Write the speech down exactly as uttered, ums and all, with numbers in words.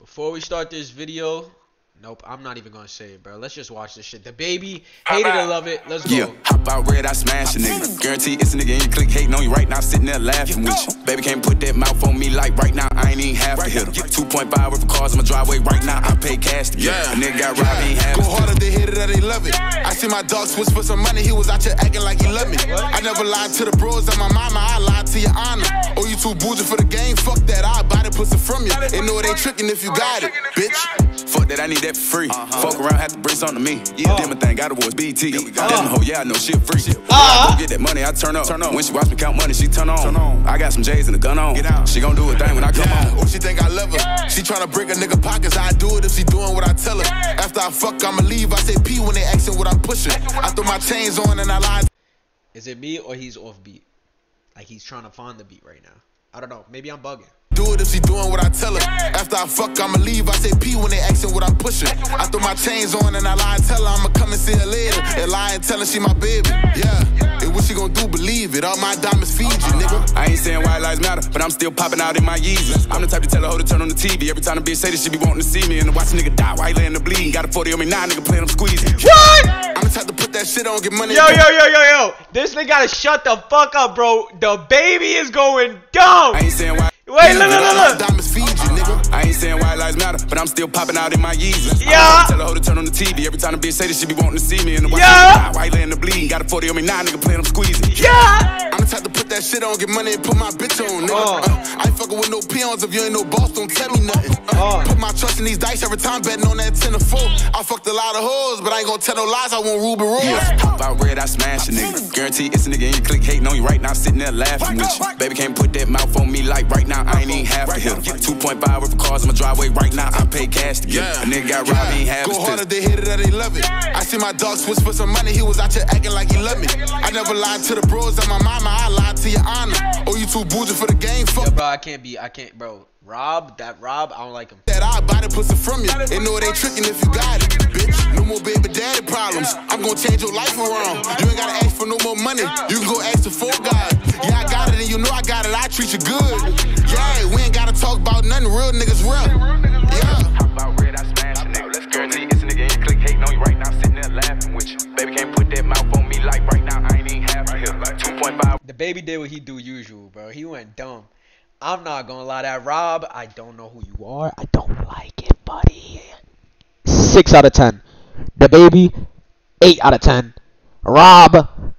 Before we start this video, nope, I'm not even gonna say it, bro. Let's just watch this shit. The baby, hate it or love it. Let's go. Yeah, hop out red, I smash a nigga. Guarantee it's a nigga in your clique hating on you right now, sitting there laughing with you. Baby can't put that mouth on me like right now, I ain't even half a hitter. two point five worth of cars in my driveway right now, I pay cash to get. Yeah. A nigga got robbed, he ain't half. Go harder, they hit it or they love it. I see my dog switch for some money, he was out here acting like he loved me. I never lied to the bros and my mama, I lied to your honor. Oh, you too bougie for the game, fuck that, I'll buy the pussy from you. They know it ain't tricking if you got it, bitch. Fuck that, I need that for free. Uh-huh. Fuck around, have to bring something to me. Yeah, did my thing, got awards, B E T. That's my hoe, yeah, I know shit free. Uh-huh. Go get that money, I turn up. Turn on. When she watch me count money, she turn on. Turn on. I got some J's and a gun on. Get out. She gon' do her thing when I come yeah. on. Oh, she think I love her. She tryna break a nigga pockets, I do it if she doing what I tell her. After I fuck, I'ma leave, I say P when they asking what I'm pushing. I throw my chains on and I lie. Is it me or he's off beat? Like he's trying to find the beat right now. I don't know, maybe I'm bugging. Do it if she doing what I tell her. After I fuck, I'ma leave. I say P when they asking what I'm pushing. I throw my chains on and I lie and tell her I'ma come and see her later. And lie and tell her she my baby. Yeah. And what she gon' do, believe it. All my diamonds feed you, nigga. I ain't saying white lives matter, but I'm still popping out in my Yeezys. I'm the type to tell a hoe to turn on the T V. Every time a bitch say that she be wanting to see me. And to watch a nigga die while he laying the bleed. Got a forty on me now, nigga playing them squeezing. What? I'm the type to put that shit on, get money. Yo, yo, yo, yo, yo. This nigga gotta shut the fuck up, bro. The baby is going dumb. I ain't saying why. Wait, look, look, look, look. Feed you, nigga. I ain't saying white lives matter, but I'm still popping out in my Yeezys. Yeah. Tell a hoe to turn on the T V. Every time a bitch say that she be wanting to see me. And the yeah. While he laying the bleed. Got a forty on me now, nigga playing them squeezing. Yeah. I'm the type to put that shit on, get money and put my bitch on, nigga. Uh. Uh, I ain't fucking with no peons. If you ain't no boss, don't tell me nothing. Uh. Uh. Put my trust in these dice every time betting on that ten or four. I fucked a lot of hoes, but I ain't gonna tell no lies. I want Ruby Rose. Yeah. Pop out red, I smash a nigga. Guarantee it's a nigga in your clique hating on you right now, sitting there laughing with you. Baby can't put that mouth on me like right now, I ain't even half a hitter. two point five worth of cars in my driveway right now, I pay cash to get. Yeah. A nigga got robbed, he ain't half. Go harder, they hit it or they love it. I see my dog switch for some money, he was out here acting like he loved me. I never lied to the bros and my mama, I lied to your honor. Oh, you too bougie for the game, fuck. Yeah, bro, I can't be, I can't, bro. Rob, that Rob, I don't like him. That I buy the pussy from you. They know it ain't tricking if you got it, bitch. No more baby daddy problems. I'm gonna change your life around. You ain't gotta ask for no more money. You can go ask the full God. Yeah, I got it and you know I got it. I treat you good. Yeah, we ain't gotta talk about nothing. Real niggas real. Yeah. Hop out red, I smash a nigga. Let's guarantee it's a nigga in your clique hating on you right now, sitting there laughing with you. Baby can't put that mouth on me like right now, I ain't even half a hill. Like two point five. The baby did what he do usual, bro. He went dumb. I'm not gonna lie, that Rob, I don't know who you are. I don't like it, buddy. Six out of ten. The baby, eight out of ten. Rob,